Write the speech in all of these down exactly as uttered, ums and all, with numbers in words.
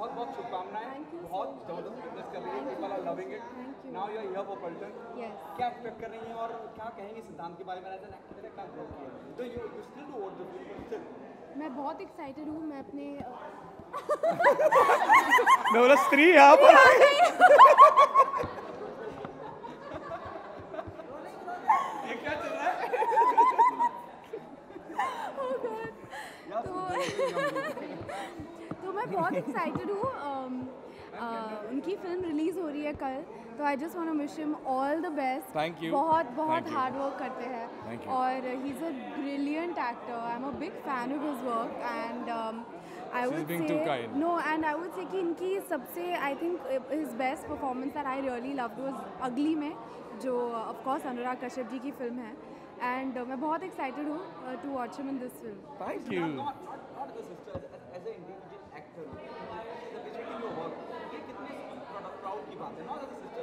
बहुत बहुत शुभकामनाएं, बहुत जबरदस्त फिटनेस कर रही है, people are loving it, now you are here for Paltan. क्या एक्सपेक्ट कर रही हैं और क्या कहेंगी सिद्धांत के बारे में? एज एन एक्टर क्या ग्रो किया, तो you you still do what the film still. मैं बहुत एक्साइटेड हूँ, मैं अपने मैं बोला स्त्री यहाँ पर ये क्या चल रहा है? तो तो मैं बहुत एक्साइटेड हूँ। उनकी फिल्म रिलीज़ हो रही है कल, तो I just want to wish him all the best. Thank you. बहुत बहुत Thank you. हार्ड वर्क करते हैं Thank you. और he is a brilliant actor. I am a big fan of his work and I She's would being say too kind. No and I would say कि इनकी सबसे I think his best performance that I really loved was Ugly में, जो of course Anurag Kashyap ji की फिल्म है। And uh, मैं बहुत एक्साइटेड हूँ to watch him in this film. Thank you. Not not not the sister as as an individual actor, appreciating your work, ये कितने प्राउड की बात है, not as a sister,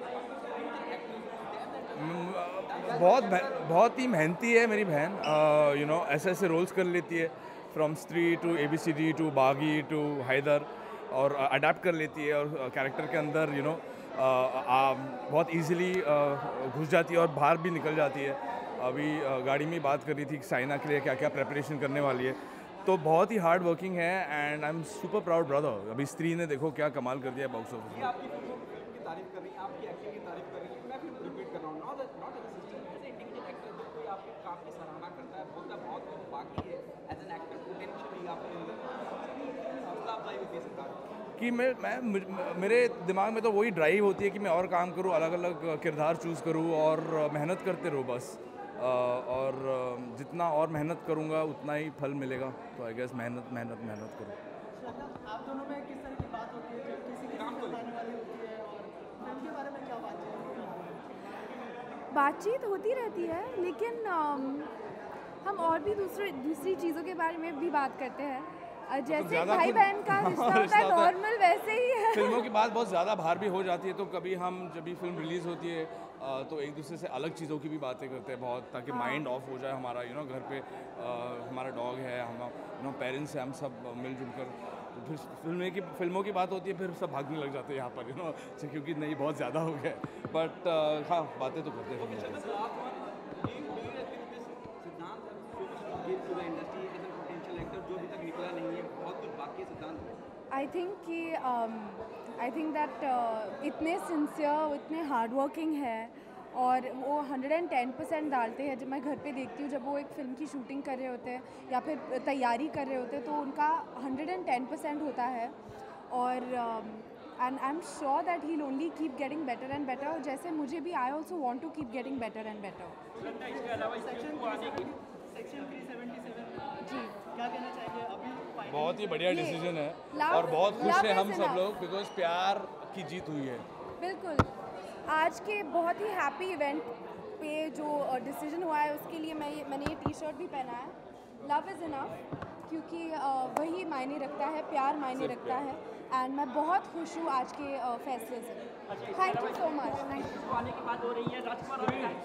actor, बहुत बहुत ही मेहनती है मेरी बहन, यू नो ऐसे ऐसे रोल्स कर लेती है, from Stree to A B C D to Baaghi to Haider, और अडेप्ट कर लेती है और कैरेक्टर के अंदर यू नो बहुत इजीली घुस जाती है और बाहर भी निकल जाती है। अभी uh, गाड़ी में बात कर रही थी कि साइना के लिए क्या क्या प्रेपरेशन करने वाली है, तो बहुत ही हार्ड वर्किंग है and I am super proud brother. अभी स्त्री ने देखो क्या कमाल कर दिया बॉक्स ऑफिस में। आपकी फिल्मों फिल्म की तारीफ कर रही हैं, आपकी एक्टिंग की तारीफ कर रही हैं, मैं फिर रिपीट कर रहा हूँ, not not as a sister, as a individual actor जो कोई आपकी काफ़ी सराहना करता है, बोलता है बहुत कुछ बाकी है, एज एन एक्टर पोटेंशियली आपके अंदर हौसला अफजाई होती है सरकार कि मैं मैं मेरे दिमाग में तो वही ड्राइव होती है कि मैं और काम करूँ, अलग अलग किरदार चूज़ करूँ और मेहनत करते रहूँ बस। और जितना और मेहनत करूँगा उतना ही फल मिलेगा, तो आई गेस मेहनत मेहनत मेहनत करूँ। आप दोनों में किस तरह की बात होती है, जो किसी की काम बताने वाली होती है, और फिल्म के बारे में क्या बातचीत होती है? बातचीत होती रहती है, लेकिन um, हम और भी दूसरे दूसरी चीज़ों के बारे में भी बात करते हैं। uh, जैसे भाई बहन का रिश्ता होता है नॉर्मल, वैसे ही है। फिल्मों की बात बहुत ज़्यादा बाहर भी हो जाती है, तो कभी हम जब भी फिल्म रिलीज़ होती है तो एक दूसरे से अलग चीज़ों की भी बातें करते हैं बहुत, ताकि माइंड ऑफ हो जाए हमारा। यू नो घर पे हमारा डॉग है, हम यू नो पेरेंट्स हैं, हम सब मिलजुल कर, तो फिर फिल्में की फिल्मों की बात होती है, फिर सब भागने लग जाते हैं यहाँ पर, यू नो, क्योंकि नहीं बहुत ज़्यादा हो गया। बट हाँ, बातें तो करते हैं। आई थिंक कि आई थिंक दैट इतने सिंसियर, इतने हार्ड वर्किंग है और वो हंड्रेड एंड टेन परसेंट डालते हैं। जब मैं घर पे देखती हूँ, जब वो एक फ़िल्म की शूटिंग कर रहे होते हैं या फिर तैयारी कर रहे होते हैं, तो उनका हंड्रेड एंड टेन परसेंट होता है। और and I am sure that he will only keep getting better and better. जैसे मुझे भी, I also want to keep getting better and better. जी, क्या कहना चाहिए अभी? बहुत ही बढ़िया डिसीजन है love- और बहुत खुश love हैं is हम सब enough. लोग, बिकॉज प्यार की जीत हुई है। बिल्कुल। आज के बहुत ही हैप्पी इवेंट पे जो डिसीजन हुआ है, उसके लिए मैं ये मैंने ये टी शर्ट भी पहना है, लव इज़ इनफ, क्योंकि uh, वही मायने रखता है, प्यार मायने रखता है। एंड मैं बहुत खुश हूँ आज के uh, फैसले से। Thank you so much. Thank you. आने की बात हो रही है, राजकुमार